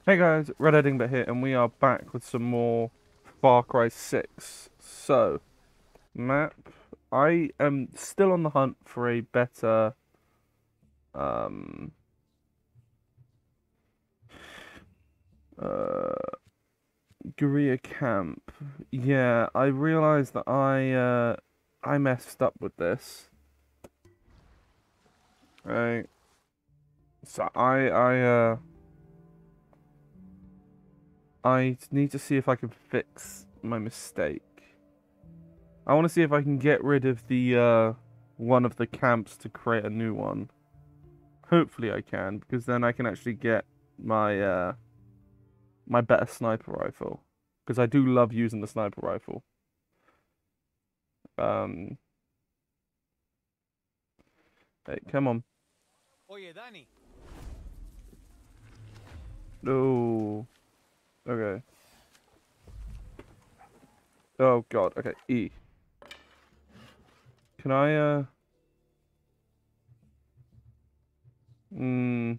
Hey guys, Red Edingbit here, and we are back with some more Far Cry 6. So, map. I am still on the hunt for a better, um, uh, guerrilla camp. Yeah, I realized that I messed up with this. Right. So I need to see if I can fix my mistake. I want to see if I can get rid of the, one of the camps to create a new one. Hopefully I can, because then I can actually get my my better sniper rifle. Because I do love using the sniper rifle. Um, hey, come on. Oye, Dani. Oh, okay. Oh God. Okay, E. Can I mm,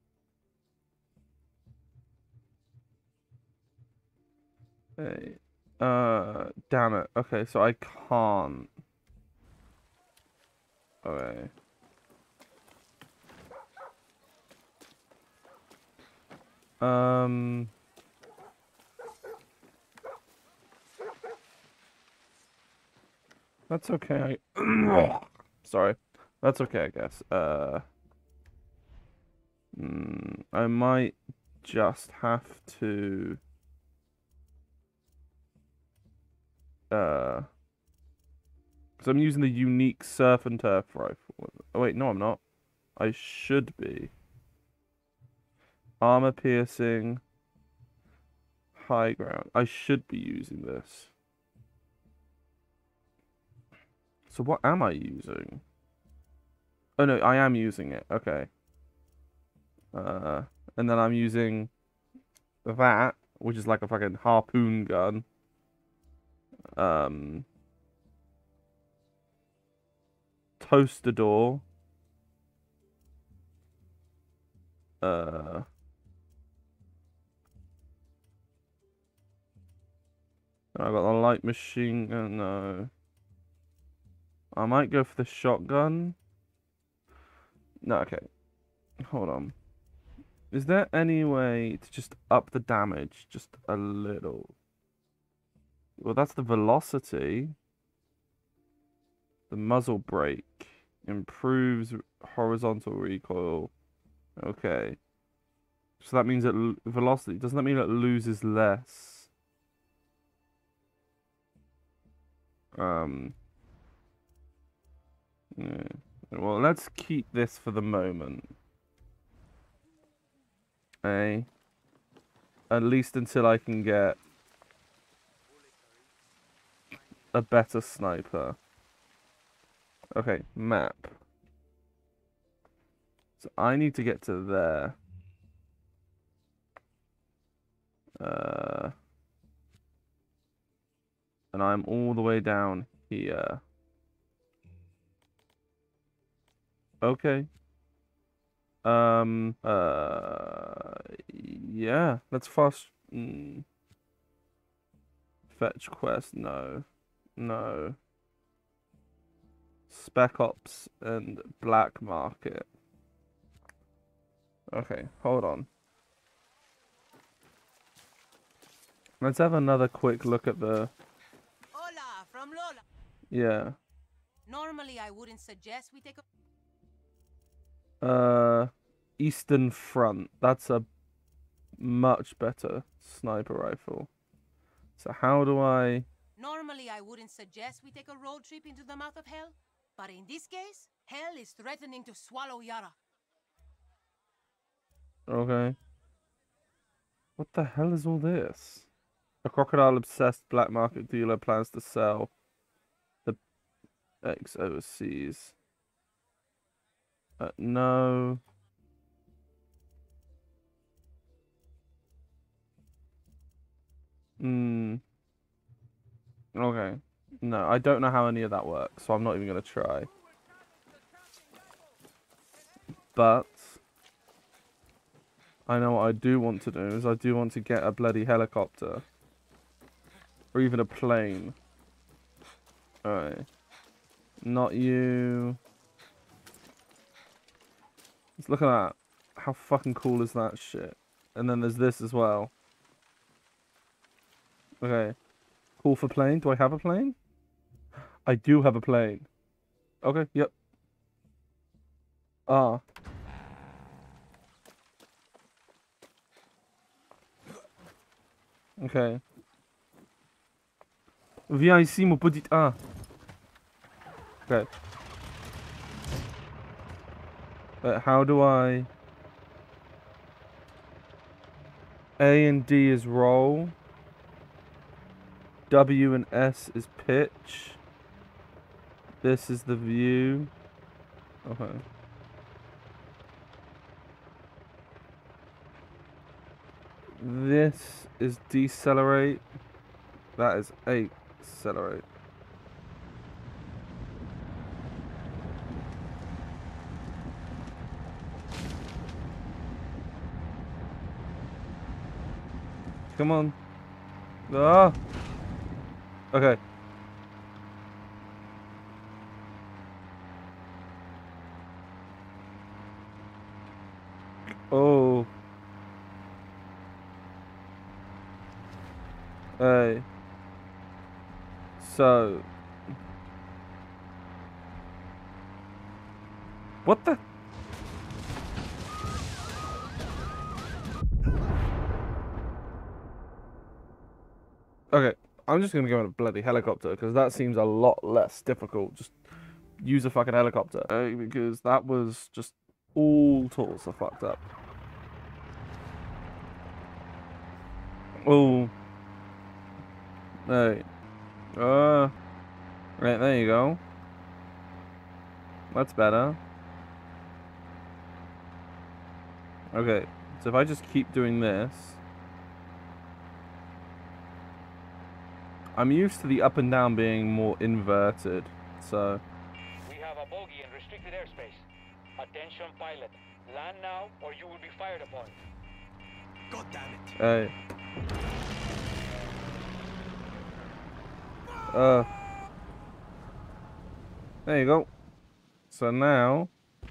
hey, damn it. Okay, so I can't. Okay. Um, that's okay. Sorry. That's okay, I guess. I might just have to uh because I'm using the unique surf and turf rifle. Oh wait, no I'm not. I should be. Armor piercing, high ground. I should be using this. So what am I using? Oh no, I am using it. Okay. Uh and then I'm using that, which is like a fucking harpoon gun. Um Toastador. Uh I got the light machine gun. No. I might go for the shotgun. No, okay. Hold on. Is there any way to just up the damage just a little? Well, that's the velocity. The muzzle brake improves horizontal recoil. Okay. So that means that velocity, doesn't that mean it loses less? Um, yeah. Well, let's keep this for the moment. Eh? At least until I can get a better sniper. Okay, map. So I need to get to there. Uh, and I'm all the way down here. Okay. Yeah. Let's fast. Fetch quest. No. No. Spec Ops and Black Market. Okay, hold on. Let's have another quick look at the. Hola, from Lola. Yeah. Normally, I wouldn't suggest we take a. Uh, Eastern Front. That's a much better sniper rifle. So how do I? Normally, I wouldn't suggest we take a road trip into the mouth of hell, but in this case, hell is threatening to swallow Yara. Okay. What the hell is all this? A crocodile-obsessed black market dealer plans to sell the eggs overseas. No. Hmm. Okay. No, I don't know how any of that works, so I'm not even gonna try. But I know what I do want to do is I do want to get a bloody helicopter. Or even a plane. Alright. Not you. Let's look at that. How fucking cool is that shit? And then there's this as well. Okay. Call for plane. Do I have a plane? I do have a plane. Okay, yep. Ah. Okay. Viens ici, mon petit... Ah. Okay. How do I... A and D is roll. W and S is pitch. This is the view. Okay. This is decelerate. That is accelerate. Come on. Ah. Okay. Oh. Hey. So. What the? Okay. I'm just gonna go in a bloody helicopter because that seems a lot less difficult. Just use a fucking helicopter. Because that was just all sorts of fucked up. Oh. Hey. Right, there you go. That's better. Okay, so if I just keep doing this... I'm used to the up and down being more inverted, so... We have a bogey in restricted airspace. Attention pilot. Land now or you will be fired upon. God damn it. Hey. There you go. So now...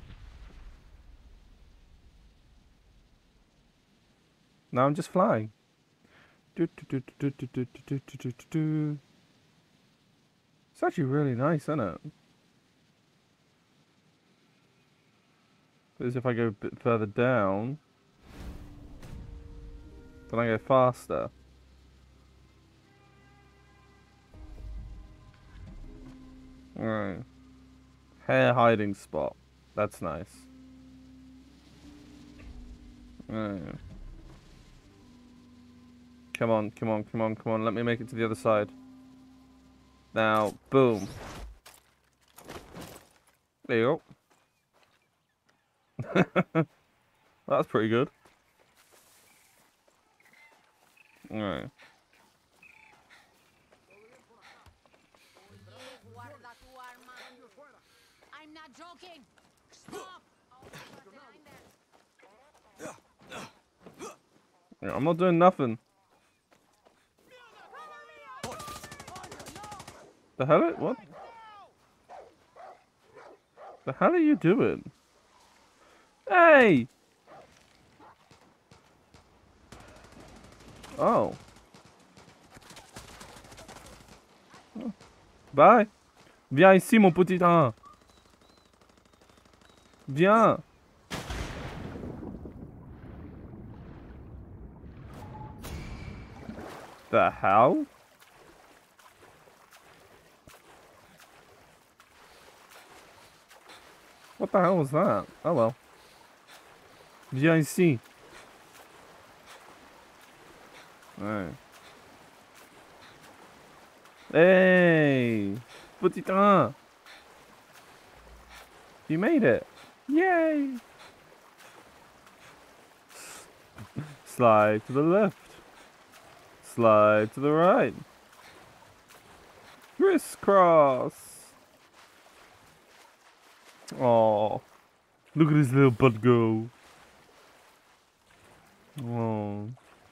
Now I'm just flying. It's actually really nice, isn't it? Because if I go a bit further down, then I go faster. Alright. Hair hiding spot. That's nice. Alright. Come on, come on, come on, come on. Let me make it to the other side. Now, boom. There you go. That's pretty good. Alright. I'm not joking. Stop. Yeah, I'm not doing nothing. The hell? What? The hell are you doing? Hey! Oh. Bye. Viens ici, mon petit un. Viens. The hell? What the hell was that? Oh well. Viens ici. Alright. Hey! Petit un! You made it! Yay! Slide to the left. Slide to the right. Crisscross! Oh, look at his little butt go. Oh.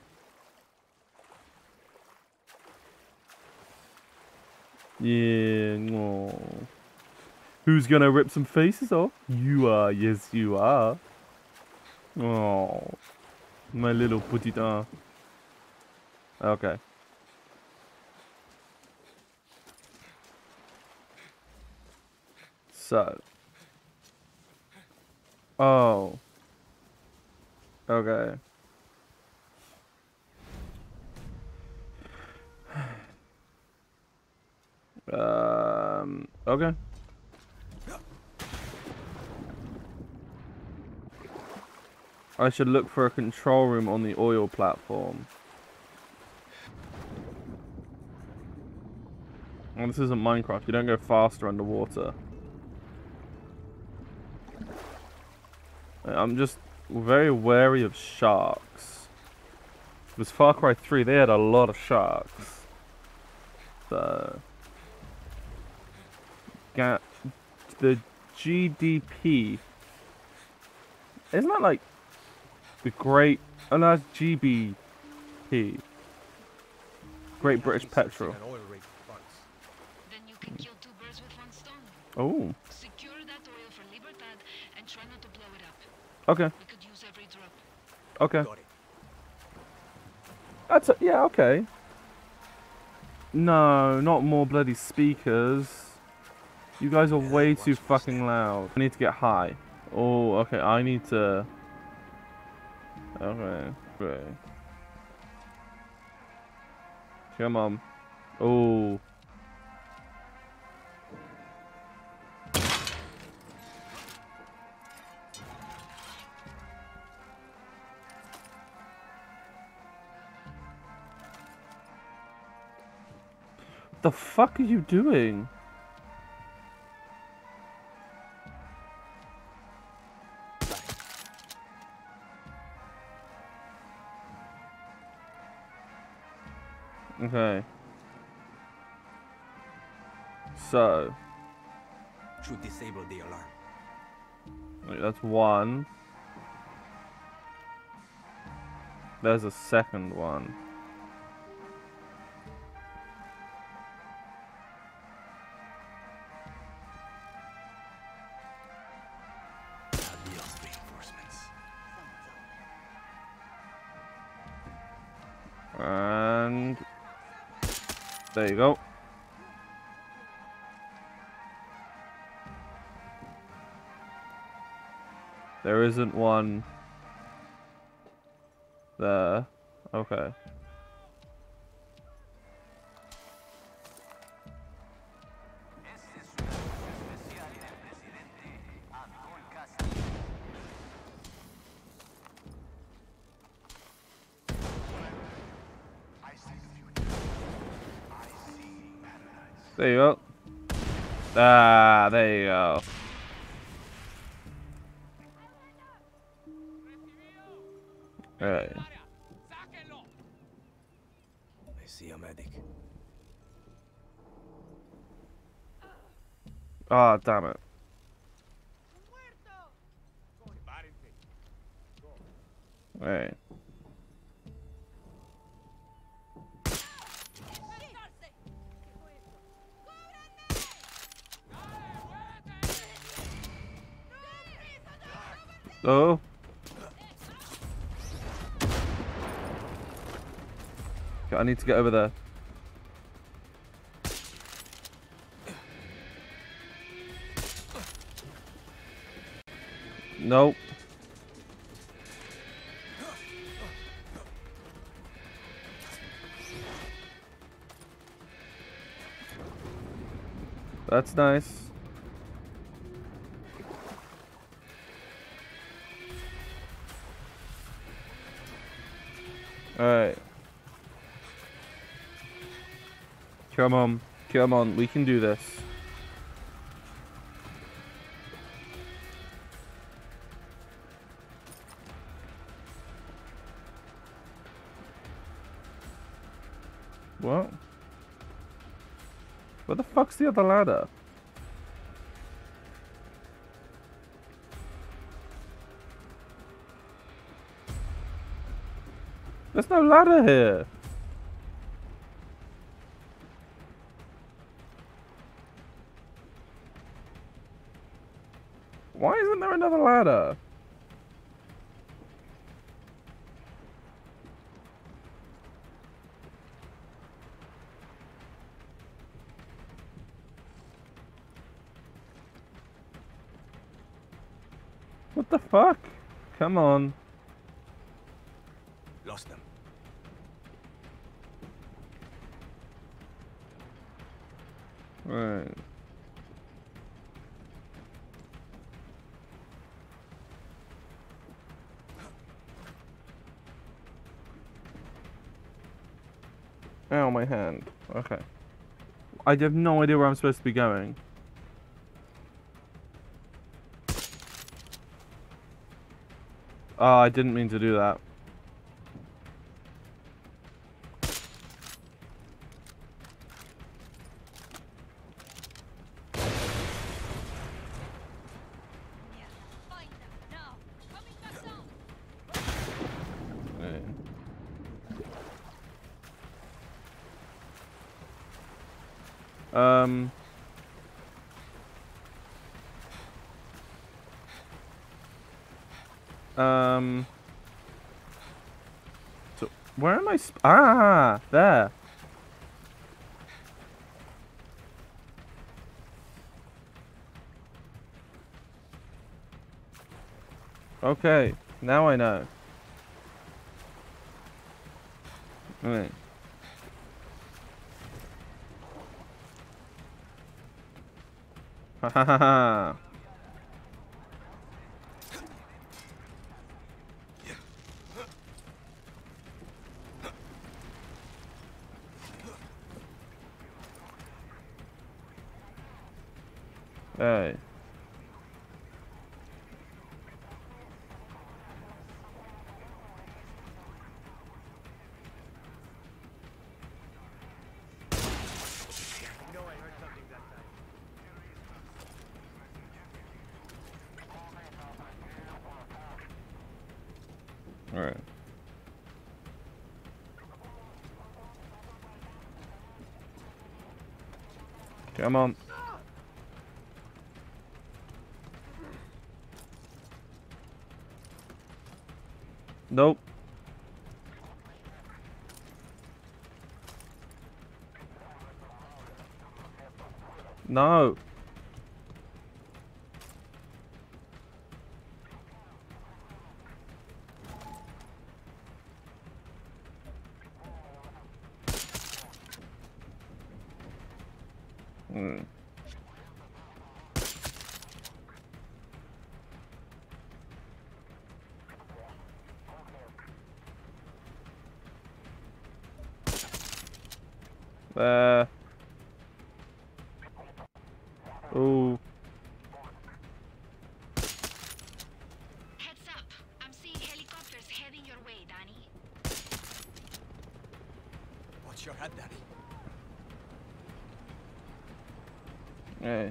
Yeah. Oh. Who's gonna rip some faces off? You are. Yes, you are. Oh. My little petite. Okay. So. Oh. Okay. Okay. I should look for a control room on the oil platform. Well, this isn't Minecraft. You don't go faster underwater. I'm just very wary of sharks. It was Far Cry 3. They had a lot of sharks. So... the GDP. Isn't that like the Great... Oh no, that's GBP. Great British Petrol. Then you can kill two birds with one stone. Oh. Secure that oil for Libertad and try not to blow it up. Okay. We could use every drop. Okay. That's a, yeah, okay. No, not more bloody speakers. You guys are way too fucking loud. I need to get high. Oh, okay, I need to... Okay, okay. Come on. Oh. The fuck are you doing? Okay. So. Should disable the alarm. Wait, that's one. There's a second one. Adios, reinforcements. And there you go. There isn't one there. Okay. There you go. Ah, there you go. Alright. I see a medic. Ah, damn it. Alright. Oh. Okay, I need to get over there. Nope. That's nice. Alright. Come on. Come on. We can do this. What? Where the fuck's the other ladder? There's no ladder here. Why isn't there another ladder? What the fuck? Come on. Lost them. Right. Ow, my hand. Okay. I have no idea where I'm supposed to be going. Oh, I didn't mean to do that. Find them now. Coming back down. Yeah. So where am I? There. Okay, now I know. Right. Ha ha ha ha. Hey. All right. Come on. Nope. No. Hmm. Oh. Heads up. I'm seeing helicopters heading your way, Danny. Watch your head, Danny. Hey.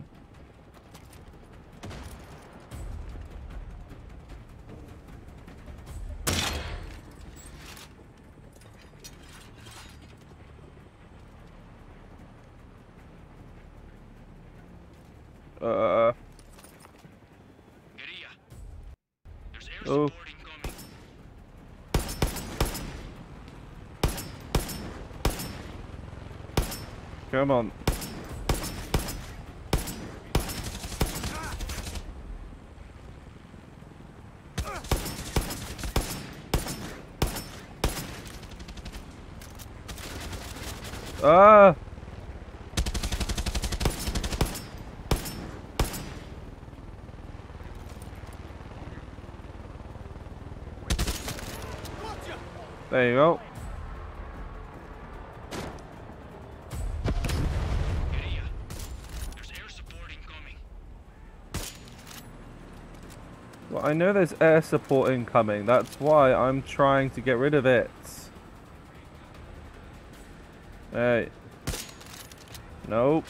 Guerrilla. There's air Oh. support incoming. Come on. Ah! There you go. Guerrilla. There's air support incoming. Well, I know there's air support incoming. That's why I'm trying to get rid of it. Hey. Nope.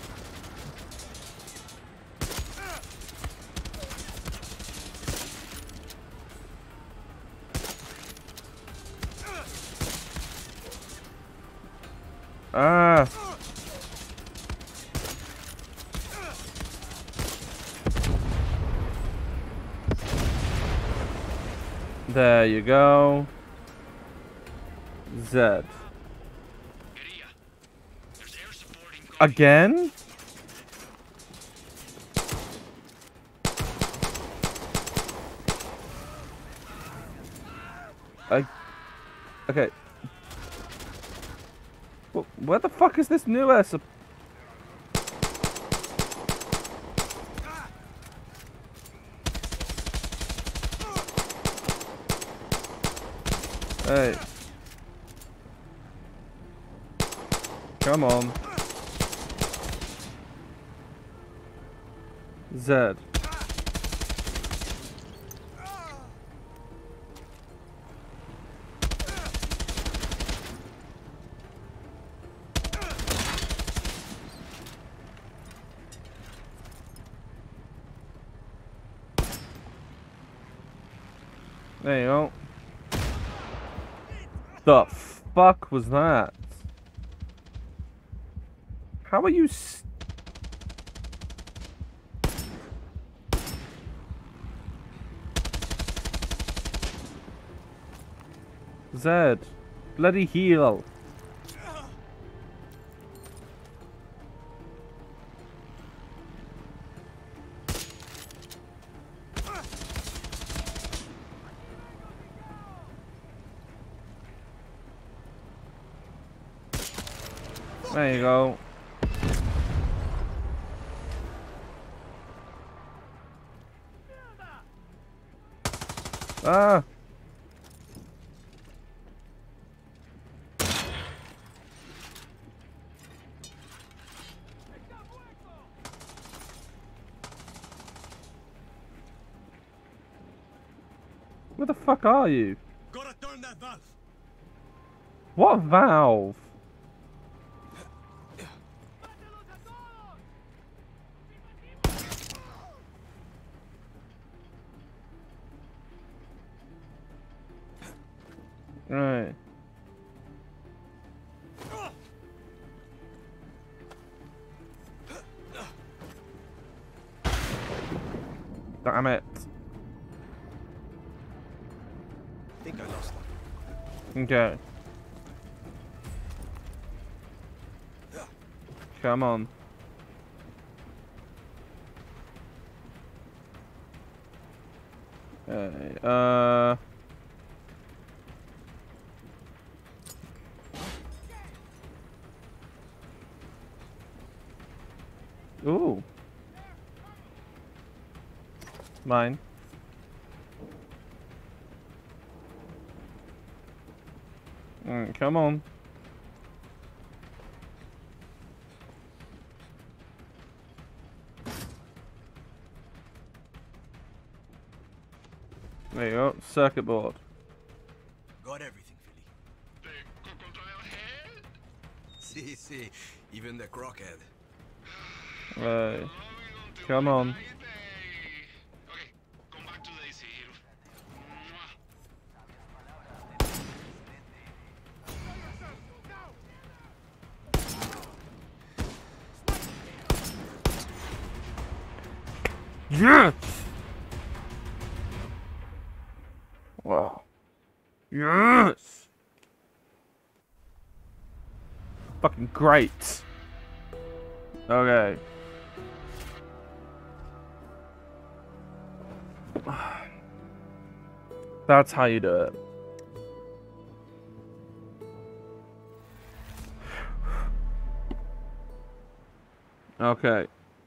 There you go. Z. Guerrilla. There's air support incoming. Again? Okay. Well, where the fuck is this new air support? Hey. Come on. Z. There you go. The fuck was that? How are you Zed, bloody heal. There you go. Ah. Where the fuck are you? Gotta turn that valve. What valve? Right. Damn it. I think I lost one. Okay. Come on. Okay, Ooh. Mine. Come on. There you go. Circuit board. Got everything, Philly. See, see. Even the crockhead. Right. Come on. Okay, come back to Daisy. Yes! Wow. Yes! Fucking great. Okay. That's how you do it. Okay.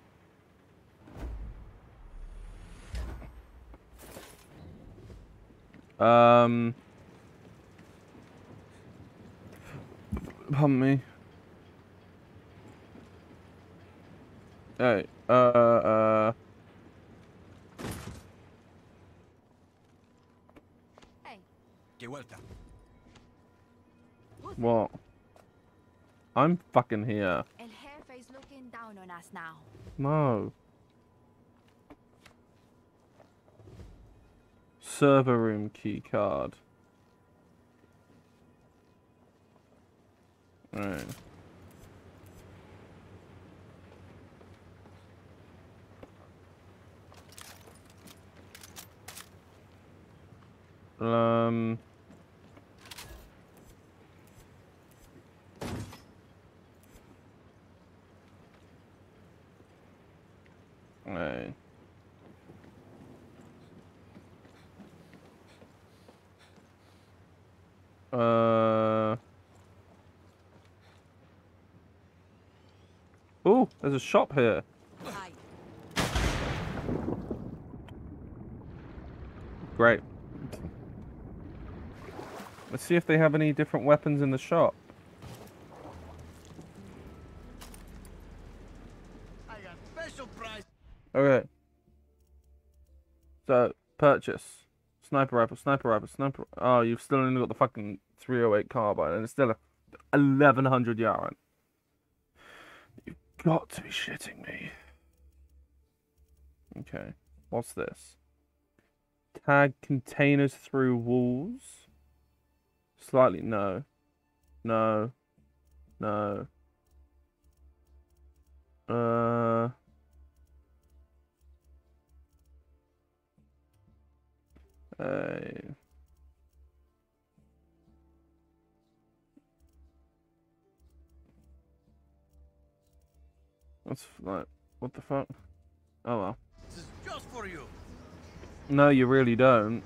Pardon me. Hey, Hey, Que vuelta. what? I'm fucking here. El Jefe's looking down on us now. No. Server room key card. Right. problem. Right. Oh, there's a shop here. Hi. Great. Let's see if they have any different weapons in the shop. I got special price. Okay. So, purchase. Sniper rifle, sniper rifle, sniper... Oh, you've still only got the fucking 308 carbine, and it's still a 1100 yarn. You've got to be shitting me. Okay. What's this? Tag containers through walls. Slightly, no. No. No. That's like, what the fuck? Oh well. This is just for you. No, you really don't.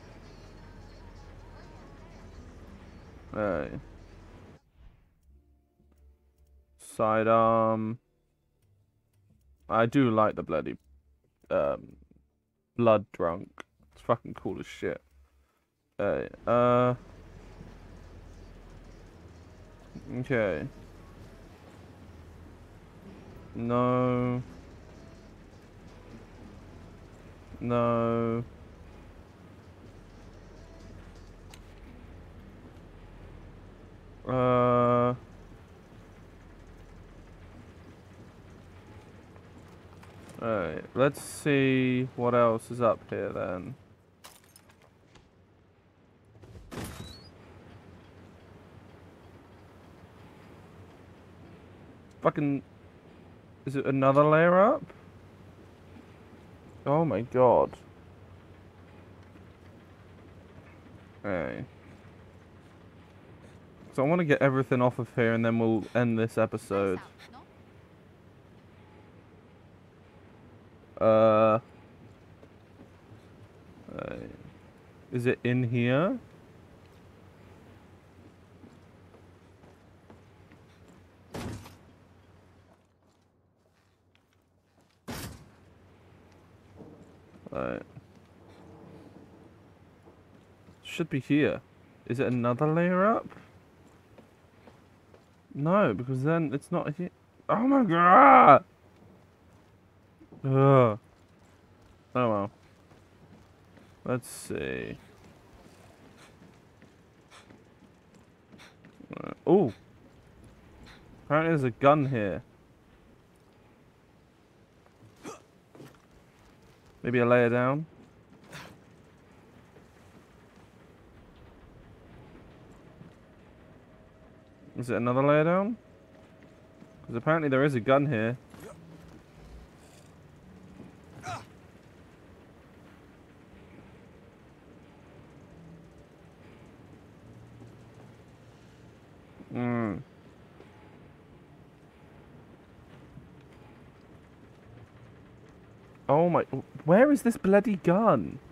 Sidearm. I do like the bloody blood drunk. It's fucking cool as shit. Okay. No. No. Alright, let's see what else is up here then. Fucking... Is it another layer up? Oh my god. Hey. So I want to get everything off of here and then we'll end this episode. Is it in here? Should be here. Is it another layer up? No, because then it's not here. Oh my god! Ugh. Oh well. Let's see. Oh! Apparently there's a gun here. Maybe a layer down. Is it another layer down? Because apparently there is a gun here. Oh my... Where is this bloody gun?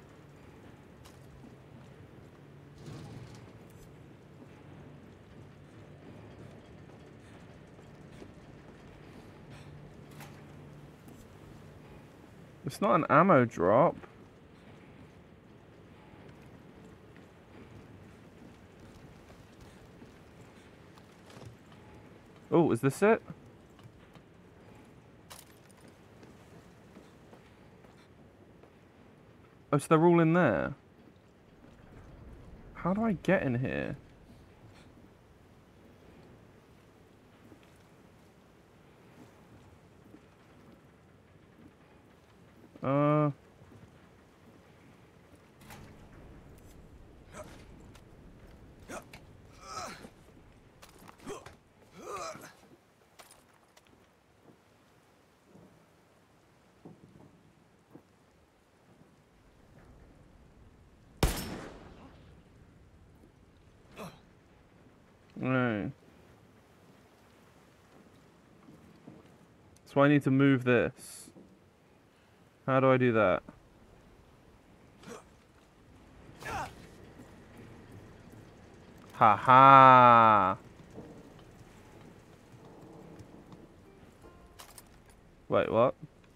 It's not an ammo drop. Oh, is this it? Oh, so they're all in there. How do I get in here? So I need to move this. How do I do that? Ha ha! Wait, what?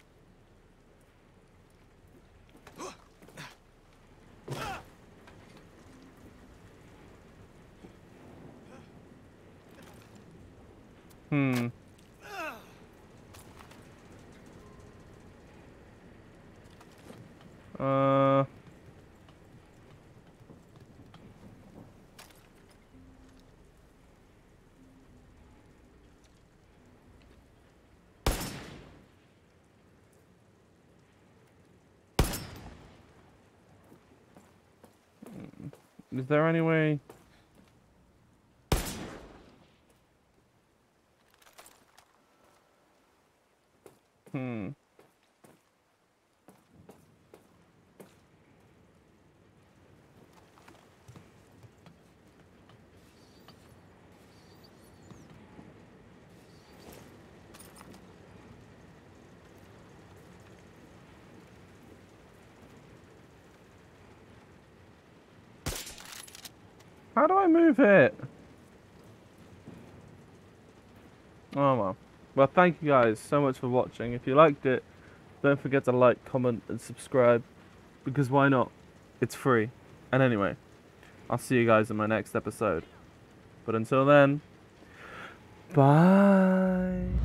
Hmm. Is there any way? Hmm. How do I move it? Oh well. Well, thank you guys so much for watching. If you liked it, don't forget to like, comment, and subscribe. Because why not? It's free. And anyway, I'll see you guys in my next episode. But until then, bye.